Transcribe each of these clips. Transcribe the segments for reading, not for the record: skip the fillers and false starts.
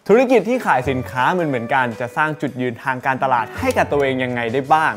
ธุรกิจที่ขายสินค้าเหมือนกันจะสร้างจุดยืนทางการตลาดให้กับตัวเองยังไงได้บ้าง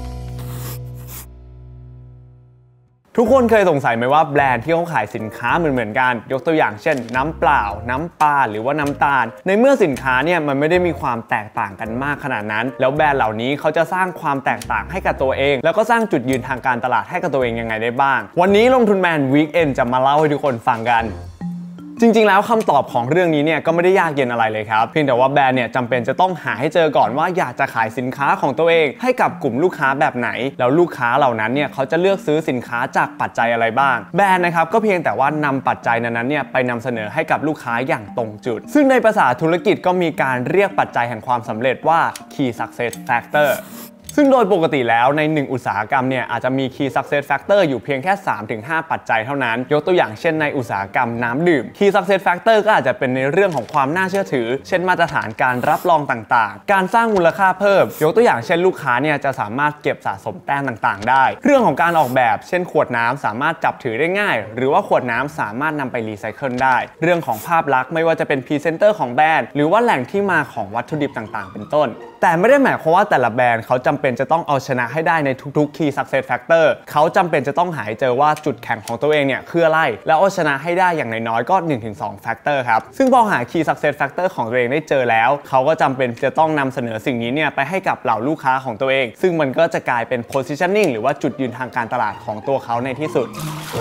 ทุกคนเคยสงสัยไหมว่าแบรนด์ที่เขาขายสินค้าเหมือนกันยกตัวอย่างเช่นน้ำเปล่าน้ำปลาหรือว่าน้ำตาลในเมื่อสินค้าเนี่ยมันไม่ได้มีความแตกต่างกันมากขนาดนั้นแล้วแบรนด์เหล่านี้เขาจะสร้างความแตกต่างให้กับตัวเองแล้วก็สร้างจุดยืนทางการตลาดให้กับตัวเองยังไงได้บ้างวันนี้ลงทุนแมนวีคเอนจะมาเล่าให้ทุกคนฟังกันจริงๆแล้วคำตอบของเรื่องนี้เนี่ยก็ไม่ได้ยากเย็นอะไรเลยครับเพียงแต่ว่าแบรนด์เนี่ยจำเป็นจะต้องหาให้เจอก่อนว่าอยากจะขายสินค้าของตัวเองให้กับกลุ่มลูกค้าแบบไหนแล้วลูกค้าเหล่านั้นเนี่ยเขาจะเลือกซื้อสินค้าจากปัจจัยอะไรบ้างแบรนด์นะครับก็เพียงแต่ว่านำปัจจัยนั้นเนี่ยไปนำเสนอให้กับลูกค้าอย่างตรงจุดซึ่งในภาษาธุรกิจก็มีการเรียกปัจจัยแห่งความสำเร็จว่า Key Success Factorซึ่งโดยปกติแล้วใน1อุตสาหกรรมเนี่ยอาจจะมี Key Success Factor อยู่เพียงแค่ 3-5 ปัจจัยเท่านั้นยกตัวอย่างเช่นในอุตสาหกรรมน้ำดื่ม Key Success Factor ก็อาจจะเป็นในเรื่องของความน่าเชื่อถือเช่นมาตรฐานการรับรองต่างๆการสร้างมูลค่าเพิ่มยกตัวอย่างเช่นลูกค้าเนี่ยจะสามารถเก็บสะสมแต้มต่างๆได้เรื่องของการออกแบบเช่นขวดน้ำสามารถจับถือได้ง่ายหรือว่าขวดน้ำสามารถนำไปรีไซเคิลได้เรื่องของภาพลักษณ์ไม่ว่าจะเป็นพรีเซนเตอร์ของแบรนด์หรือว่าแหล่งที่มาของวัตถุดิบต่างๆเป็นต้นแต่ไม่ได้หมายความว่าแต่ละแบรนด์เขาจำเป็นจะต้องเอาชนะให้ได้ในทุกๆ Key Success Factor เขาจำเป็นจะต้องหาเจอว่าจุดแข็งของตัวเองเนี่ยคืออะไรแล้วเอาชนะให้ได้อย่างน้อยๆก็ 1-2 Factor ครับซึ่งพอหา Key Success Factor ของตัวเองได้เจอแล้วเขาก็จำเป็นจะต้องนำเสนอสิ่งนี้เนี่ยไปให้กับเหล่าลูกค้าของตัวเองซึ่งมันก็จะกลายเป็น positioning หรือว่าจุดยืนทางการตลาดของตัวเขาในที่สุด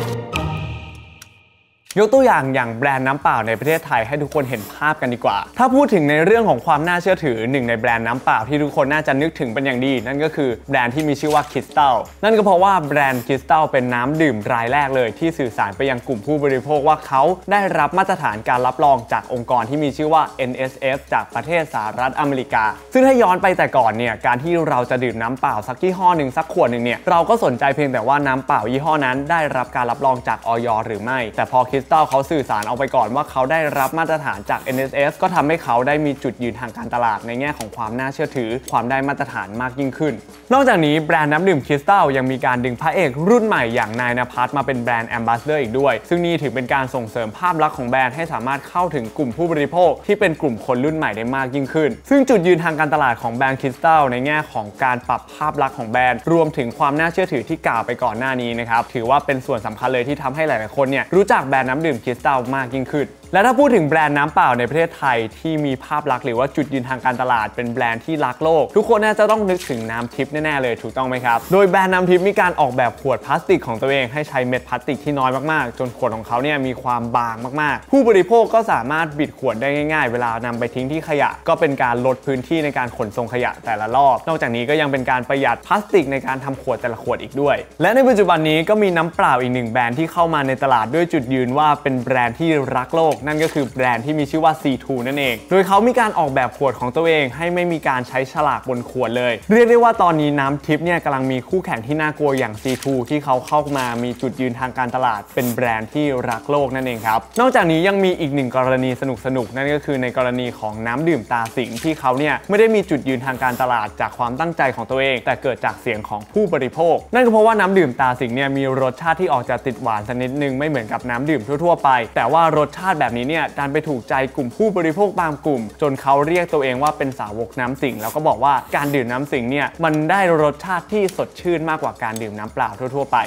ยกตัวอย่างแบรนด์น้ำเปล่าในประเทศไทยให้ทุกคนเห็นภาพกันดีกว่าถ้าพูดถึงในเรื่องของความน่าเชื่อถือหนึ่งในแบรนด์น้ำเปล่าที่ทุกคนน่าจะนึกถึงเป็นอย่างดีนั่นก็คือแบรนด์ที่มีชื่อว่าคริสตัลนั่นก็เพราะว่าแบรนด์คริสตัลเป็นน้ำดื่มรายแรกเลยที่สื่อสารไปยังกลุ่มผู้บริโภคว่าเขาได้รับมาตรฐานการรับรองจากองค์กรที่มีชื่อว่า NSF จากประเทศสหรัฐอเมริกาซึ่งถ้าย้อนไปแต่ก่อนเนี่ยการที่เราจะดื่มน้ำเปล่าสักยี่ห้อหนึ่งสักขวดหนึ่งเนี่ยเราก็สนใจเพียงแต่ว่าน้ำเปล่ายี่ห้อนั้นได้รับการรับรองจากอย.หรือไม่แต่พอคริสตัลเขาสื่อสารเอาไปก่อนว่าเขาได้รับมาตรฐานจาก NSF ก็ทำให้เขาได้มีจุดยืนทางการตลาดในแง่ของความน่าเชื่อถือความได้มาตรฐานมากยิ่งขึ้นนอกจากนี้แบรนด์น้ำดื่มคริสตัลยังมีการดึงพระเอกรุ่นใหม่อย่างนายณภัทรมาเป็นแบรนด์แอมบาสเดอร์อีกด้วยซึ่งนี่ถือเป็นการส่งเสริมภาพลักษณ์ของแบรนด์ให้สามารถเข้าถึงกลุ่มผู้บริโภคที่เป็นกลุ่มคนรุ่นใหม่ได้มากยิ่งขึ้นซึ่งจุดยืนทางการตลาดของแบรนด์คริสตัลในแง่ของการปรับภาพลักษณ์ของแบรนด์รวมถึงความน่าเชื่อถือที่กล่าวไปก่อนหน้านี้นะครับถือว่าเป็นส่วนสำคัญเลยที่ทำให้หลายๆคนเนี่ยรู้จักแบรนด์น้ำดื่มคริสตัลมากยิ่งขึ้นและถ้าพูดถึงแบรนด์น้ำเปล่าในประเทศไทยที่มีภาพลักษณ์หรือว่าจุดยืนทางการตลาดเป็นแบรนด์ที่รักโลกทุกคนน่าจะต้องนึกถึงน้ำทิพย์แน่ๆเลยถูกต้องไหมครับโดยแบรนด์น้ำทิพย์มีการออกแบบขวดพลาสติกของตัวเองให้ใช้เม็ดพลาสติกที่น้อยมากๆจนขวดของเขาเนี่ยมีความบางมากๆผู้บริโภคก็สามารถบิดขวดได้ง่ายๆเวลานำไปทิ้งที่ขยะก็เป็นการลดพื้นที่ในการขนส่งขยะแต่ละรอบนอกจากนี้ก็ยังเป็นการประหยัดพลาสติกในการทำขวดแต่ละขวดอีกด้วยและในปัจจุบันนี้ก็มีน้ำเปล่าอีกหนึ่งแบรนด์ที่เข้ามาในตลาดด้วยจุดยืนว่าเป็นแบรนด์ที่รักโลกนั่นก็คือแบรนด์ที่มีชื่อว่า C2 นั่นเองโดยเขามีการออกแบบขวดของตัวเองให้ไม่มีการใช้ฉลากบนขวดเลยเรียกได้ว่าตอนนี้น้ำทิพย์เนี่ยกำลังมีคู่แข่งที่น่ากลัวอย่าง C2 ที่เขาเข้ามามีจุดยืนทางการตลาดเป็นแบรนด์ที่รักโลกนั่นเองครับนอกจากนี้ยังมีอีกหนึ่งกรณีสนุกนั่นก็คือในกรณีของน้ำดื่มตาสิงห์ที่เขาเนี่ยไม่ได้มีจุดยืนทางการตลาดจากความตั้งใจของตัวเองแต่เกิดจากเสียงของผู้บริโภคนั่นก็เพราะว่าน้ำดื่มตาสิงห์เนี่ยมีรสชาติที่ออกจะติดหวานสักนิดนึงไม่เหมือนกับน้ำดื่มทั่วๆไปแต่ว่ารสชาติแบบนี้เนี่ยดันไปถูกใจกลุ่มผู้บริโภคบางกลุ่มจนเขาเรียกตัวเองว่าเป็นสาวกน้ำสิงห์แล้วก็บอกว่าการดื่มน้ำสิงห์เนี่ยมันได้รสชาติที่สดชื่นมากกว่าการดื่มน้ำเปล่าทั่วๆไป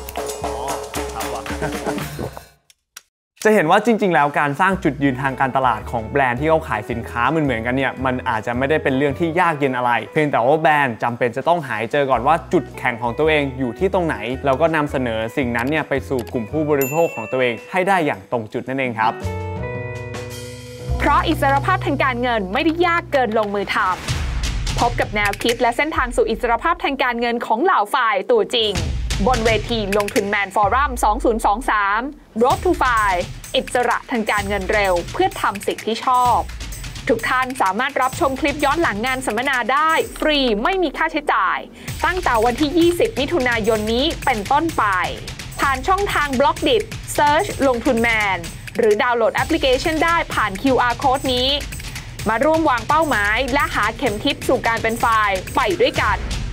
จะเห็นว่าจริงๆแล้วการสร้างจุดยืนทางการตลาดของแบรนด์ที่เขาขายสินค้าเหมือนกันเนี่ยมันอาจจะไม่ได้เป็นเรื่องที่ยากเย็นอะไรเพียงแต่ว่าแบรนด์จำเป็นจะต้องหาเจอก่อนว่าจุดแข็งของตัวเองอยู่ที่ตรงไหนแล้วก็นำเสนอสิ่งนั้นเนี่ยไปสู่กลุ่มผู้บริโภคของตัวเองให้ได้อย่างตรงจุดนั่นเองครับเพราะอิสรภาพทางการเงินไม่ได้ยากเกินลงมือทำพบกับแนวคิดและเส้นทางสู่อิสรภาพทางการเงินของเหล่าฝ่ายตัวจริงบนเวทีลงทุนแมนฟอรัม 2023 Road to Fire อิสระทางการเงินเร็วเพื่อทำสิ่งที่ชอบทุกท่านสามารถรับชมคลิปย้อนหลังงานสัมมนาได้ฟรีไม่มีค่าใช้จ่ายตั้งแต่วันที่ 20 มิถุนายนนี้เป็นต้นไปผ่านช่องทาง Blockdit Search ลงทุนแมนหรือดาวน์โหลดแอปพลิเคชันได้ผ่าน QR Code นี้มาร่วมวางเป้าหมายและหาเข็มทิศสู่การเป็นฝ่ายไปด้วยกัน